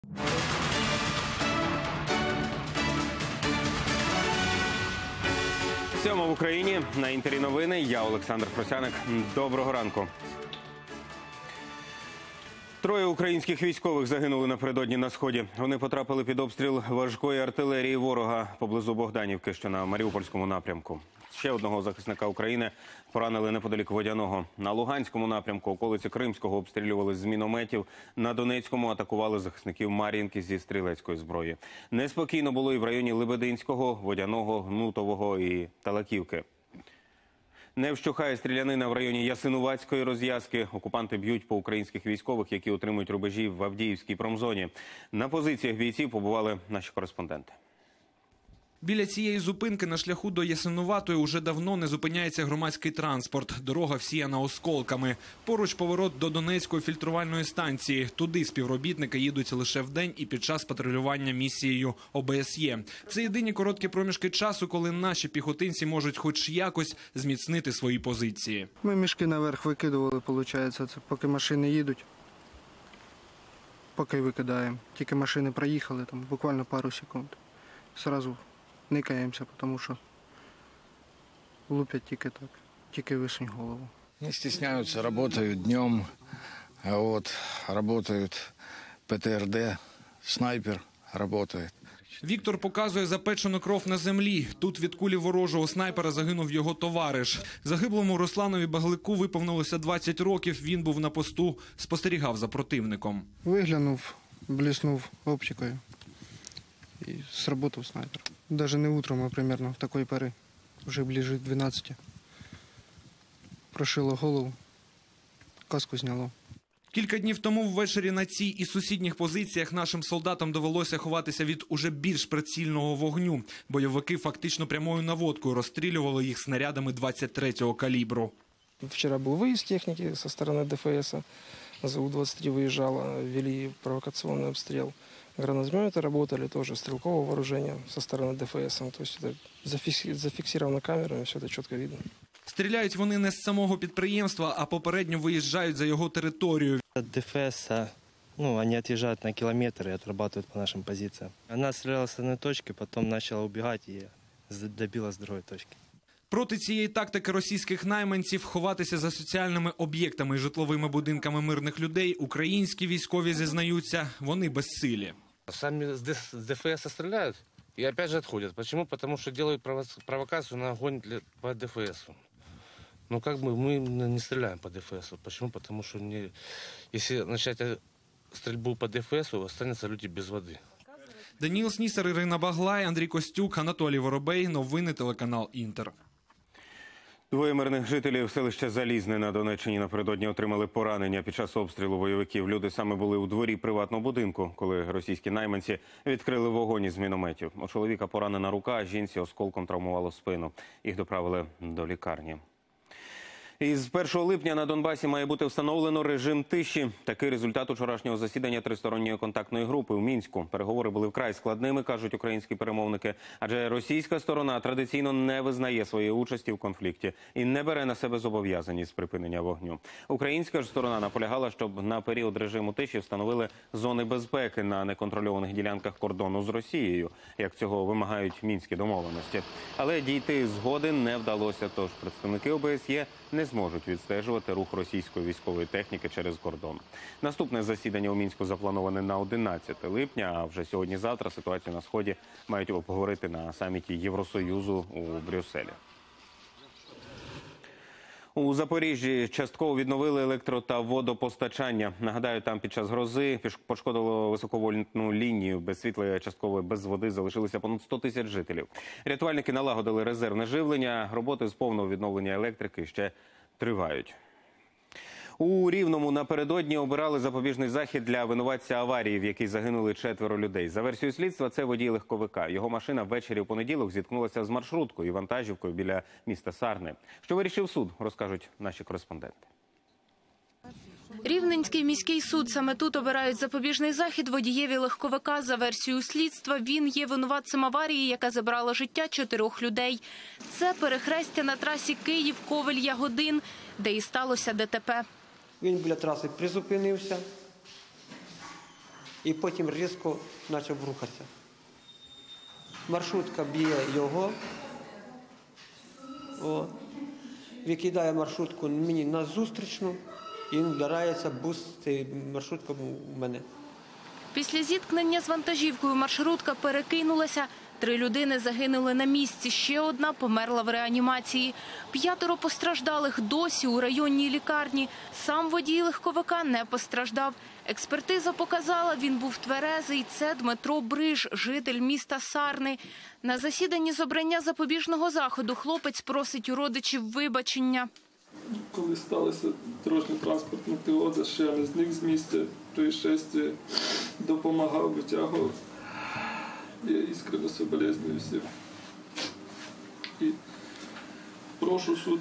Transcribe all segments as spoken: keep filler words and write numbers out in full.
Сьома в Україні. На Інтері новини. Я Олександр Просяник. Доброго ранку. Троє українських військових загинули напередодні на Сході. Вони потрапили під обстріл важкої артилерії ворога поблизу Богданівки, що на Маріупольському напрямку. Ще одного захисника України поранили неподалік Водяного. На Луганському напрямку околиці Кримського обстрілювали з мінометів. На Донецькому атакували захисників Мар'їнки зі стрілецької зброї. Неспокійно було і в районі Лебединського, Водяного, Гнутового і Талаківки. Не вщухає стрілянина в районі Ясинуватської розв'язки. Окупанти б'ють по українських військових, які отримують рубежі в Авдіївській промзоні. На позиціях бійців побували наші кореспонденти. Біля цієї зупинки на шляху до Ясинуватої уже давно не зупиняється громадський транспорт. Дорога всіяна осколками. Поруч поворот до Донецької фільтрувальної станції. Туди співробітники їдуть лише вдень і під час патрулювання місією О Б С Є. Це єдині короткі проміжки часу, коли наші піхотинці можуть хоч якось зміцнити свої позиції. Ми мішки наверх викидували, виходить, це поки машини їдуть. Поки викидаємо. Тільки машини проїхали, там буквально пару секунд. Сразу никаємося, тому що лупять тільки так, тільки висунь голову. Не стесняются, работают днем, вот, работают П Т Р Д, снайпер работает. Віктор показує запечену кров на землі. Тут від кулі ворожого снайпера загинув його товариш. Загиблому Русланові Баглику виповнилося двадцять років. Він був на посту, спостерігав за противником. Виглянув, бліснув оптикою і сработав снайпер. Даже не утром, а примерно в такої пори, вже ближе к дванадцяти. Прошило голову, каску зняло. Кілька днів тому ввечері на цій і сусідніх позиціях нашим солдатам довелося ховатися від уже більш прицільного вогню. Бойовики фактично прямою наводкою розстрілювали їх снарядами двадцять третього калібру. Вчора був виїзд техніки зі сторони Д Ф С. З У двадцять три виїжджала, вели провокаційний обстріл. Гранатометы работали тоже, стрелкового вооружения со стороны Д Ф С. То есть это зафиксировано камерами, все это четко видно. Стріляють вони не з самого підприємства, а попередньо виїжджають за його територію. Д Ф С, ну, они отъезжают на километр и отрабатывают по нашим позициям. Она стреляла с одной точки, потом начала убегать и добила с другой точки. Проти цієї тактики російських найманців ховатися за соціальними об'єктами і житловими будинками мирних людей українські військові зізнаються, вони безсилі. Сами с Д Ф С стреляют и опять же отходят. Почему? Потому что делают провокацию на огонь для, по Д Ф С. Ну как бы мы не стреляем по Д Ф С. Почему? Потому что не, если начать стрельбу по Д Ф С, останутся люди без воды. Даніл Снісар, Ірина Баглай, Андрій Костюк, Анатолій Воробей. Новини телеканал Інтер. Двоє мирних жителів селища Залізне на Донеччині напередодні отримали поранення під час обстрілу бойовиків. Люди саме були у дворі приватного будинку, коли російські найманці відкрили вогонь із мінометів. У чоловіка поранена рука, а жінці осколком травмувало спину. Їх доправили до лікарні. Із першого липня на Донбасі має бути встановлено режим тиші. Такий результат учорашнього засідання тристоронньої контактної групи в Мінську. Переговори були вкрай складними, кажуть українські перемовники, адже російська сторона традиційно не визнає своєї участі в конфлікті і не бере на себе зобов'язаність з припинення вогню. Українська ж сторона наполягала, щоб на період режиму тиші встановили зони безпеки на неконтрольованих ділянках кордону з Росією, як цього вимагають мінські домовленості. Але дійти згоди не вдалося, тож представники О Б С Є не зможуть відстежувати рух російської військової техніки через кордон. Наступне засідання у Мінську заплановане на одинадцяте липня, а вже сьогодні-завтра ситуацію на Сході мають обговорити на саміті Євросоюзу у Брюсселі. У Запоріжжі частково відновили електро- та водопостачання. Нагадаю, там під час грози пошкодило високовольтну лінію. Без світла, частково без води залишилися понад сто тисяч жителів. Рятувальники налагодили резервне живлення. Роботи з повного відновлення електрики ще тривають. У Рівному напередодні обирали запобіжний захід для винуватця аварії, в якій загинули четверо людей. За версією слідства, це водій легковика. Його машина ввечері у понеділок зіткнулася з маршруткою і вантажівкою біля міста Сарни. Що вирішив суд, розкажуть наші кореспонденти. Рівненський міський суд. Саме тут обирають запобіжний захід водієві легковика. За версією слідства, він є винуватцем аварії, яка забрала життя чотирьох людей. Це перехрестя на трасі Київ-Ковель-Ягодин, де і сталося Д Т П. Він біля траси призупинився, і потім різко почав рухатися. Маршрутка б'є його, о, викидає маршрутку мені на зустрічну, і він вдарається, бус, цей маршрутка у мене. Після зіткнення з вантажівкою маршрутка перекинулася. Три людини загинули на місці, ще одна померла в реанімації. П'ятеро постраждалих досі у районній лікарні. Сам водій легковика не постраждав. Експертиза показала, він був тверезий. Це Дмитро Бриж, житель міста Сарни. На засіданні з обрання запобіжного заходу хлопець просить у родичів вибачення. Коли сталося дорожньо-транспортна пригода, ще не зник з місця происшествия, допомагав, витягував. Я іскренне соболезную всім. І прошу суд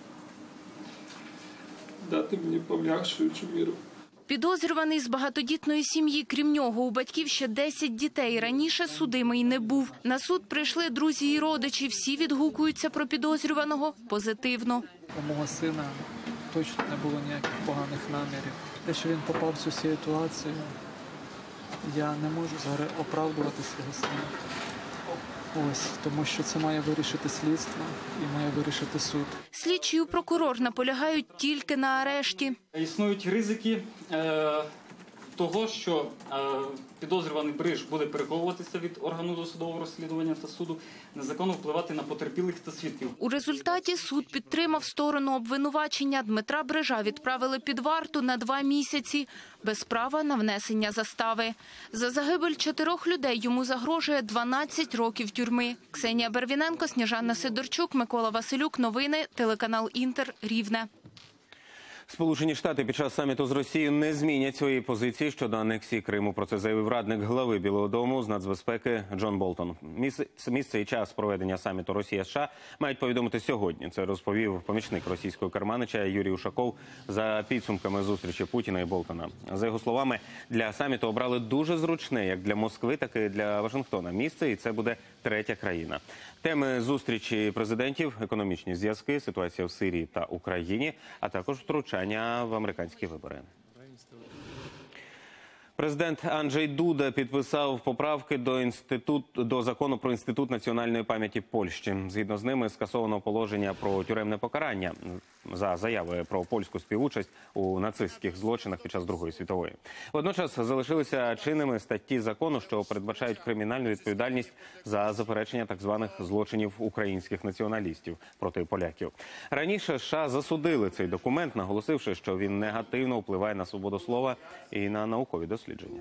дати мені пом'якшуючу міру. Підозрюваний з багатодітної сім'ї. Крім нього, у батьків ще десять дітей. Раніше судимий не був. На суд прийшли друзі і родичі. Всі відгукуються про підозрюваного позитивно. У мого сина точно не було ніяких поганих намірів. Те, що він попав в цю ситуацію, я не можу зараз оправдувати свого сина. Ось, тому що це має вирішити слідство і має вирішити суд. Слідчий і прокурор наполягають тільки на арешті. Існують ризики е, того, що е, підозрюваний Бриж буде переховуватися від органу досудового розслідування та суду, незаконно впливати на потерпілих та свідків. У результаті суд підтримав сторону обвинувачення. Дмитра Брижа відправили під варту на два місяці без права на внесення застави. За загибель чотирьох людей йому загрожує дванадцять років тюрми. Ксенія Барвіненко, Сніжана Сидорчук, Микола Василюк. Новини, телеканал Інтер, Рівне. Сполучені Штати під час саміту з Росією не змінять своєї позиції щодо анексії Криму. Про це заявив радник глави Білого дому з нацбезпеки Джон Болтон. Місце і час проведення саміту Росія-США мають повідомити сьогодні. Це розповів помічник російського керманича Юрій Ушаков за підсумками зустрічі Путіна і Болтона. За його словами, для саміту обрали дуже зручне як для Москви, так і для Вашингтона місце, і це буде третя країна. Теми зустрічі президентів – економічні зв'язки, ситуація в Сирії та Україні, а також втручання в американські вибори. Президент Анджей Дуда підписав поправки до, інститут, до закону про Інститут національної пам'яті Польщі. Згідно з ними скасовано положення про тюремне покарання за заяви про польську співучасть у нацистських злочинах під час Другої світової. Водночас залишилися чинними статті закону, що передбачають кримінальну відповідальність за заперечення так званих злочинів українських націоналістів проти поляків. Раніше США засудили цей документ, наголосивши, що він негативно впливає на свободу слова і на наукові дослідження.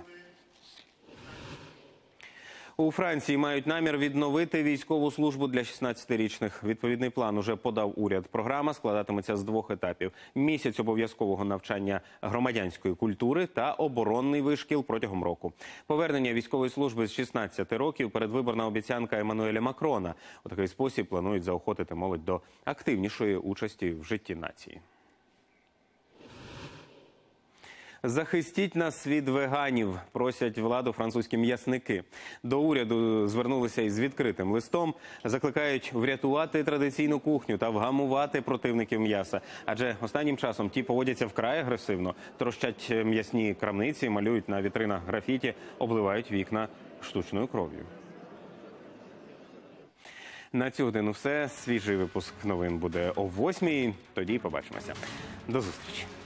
У Франції мають намір відновити військову службу для шістнадцятирічних. Відповідний план уже подав уряд. Програма складатиметься з двох етапів. Місяць обов'язкового навчання громадянської культури та оборонний вишкіл протягом року. Повернення військової служби з шістнадцяти років – передвиборна обіцянка Еммануеля Макрона. У такий спосіб планують заохотити молодь до активнішої участі в житті нації. Захистіть нас від веганів, просять владу французькі м'ясники. До уряду звернулися із відкритим листом, закликають врятувати традиційну кухню та вгамувати противників м'яса. Адже останнім часом ті поводяться вкрай агресивно, трощать м'ясні крамниці, малюють на вітринах графіті, обливають вікна штучною кров'ю. На цю годину все. Свіжий випуск новин буде о восьмій. Тоді побачимося. До зустрічі.